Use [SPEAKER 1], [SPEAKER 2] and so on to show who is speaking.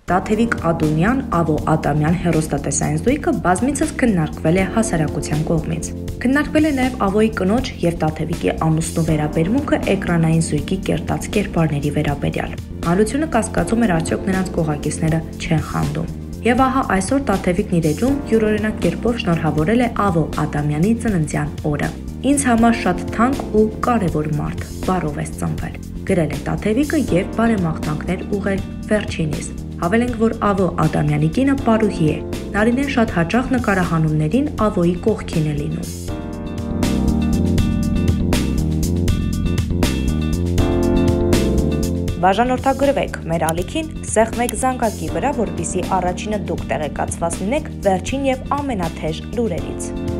[SPEAKER 1] Տաթևիկ Ադումյան Ավո Ադամյան հեռուստատեսային զույգը բազմիցս քննարկվել է հասարակության կողմից։ Քննարկվել է նաև Ավոյի կնոջ եւ Տաթևիկի ամուսնու վերաբերմունքը էկրանային զույգի կերտած կերպարների վերաբերյալ։ Հանրությունը կասկածում էր, արդյոք նրանց կողակիցները չեն խանդում։ Եվ ահա այսօր Տաթևիկն իր էջում յուրօրինակ կերպով շնորհավորել է Ավո Ադամյանի ծննդյան օրը։ Ինձ համար շատ թանկ ու կարևոր մարդ, բառով ես ծնվել, գրել է Տաթևիկը եւ բարեմաղթանքներ ուղղել վերջինիս։ Հավելենք, որ Ավո Ադամյանի կինը պարուհի է։ Նարինեն շատ հաճախ նկարահանումներին Ավոյի կողքին է լինում։ Բաժանորդագրվեք մեր ալիքին, սեղմեք զանգակի վրա, որպեսզի առաջինը դուք տեղեկացված լինեք վերջին եւ ամենաթեժ լուրերից։